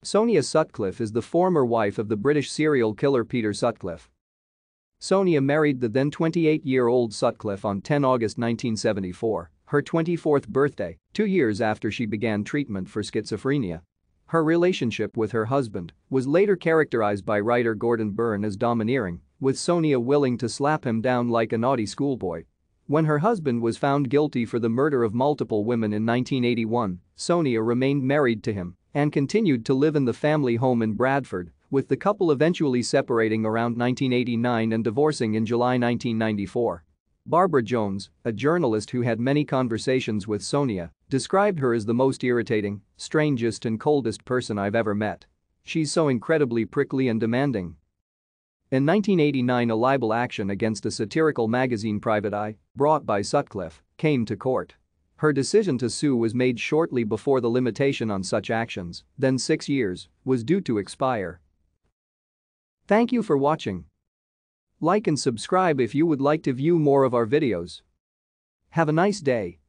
Sonia Sutcliffe is the former wife of the British serial killer Peter Sutcliffe. Sonia married the then 28-year-old Sutcliffe on 10 August 1974, her 24th birthday, 2 years after she began treatment for schizophrenia. Her relationship with her husband was later characterized by writer Gordon Byrne as domineering, with Sonia willing to slap him down like a naughty schoolboy. When her husband was found guilty for the murder of multiple women in 1981, Sonia remained married to him and continued to live in the family home in Bradford, with the couple eventually separating around 1989 and divorcing in July 1994. Barbara Jones, a journalist who had many conversations with Sonia, described her as the most irritating, strangest and coldest person I've ever met. She's so incredibly prickly and demanding. In 1989, a libel action against a satirical magazine, Private Eye, brought by Sutcliffe, came to court. Her decision to sue was made shortly before the limitation on such actions, then 6 years, was due to expire. Thank you for watching. Like and subscribe if you would like to view more of our videos. Have a nice day.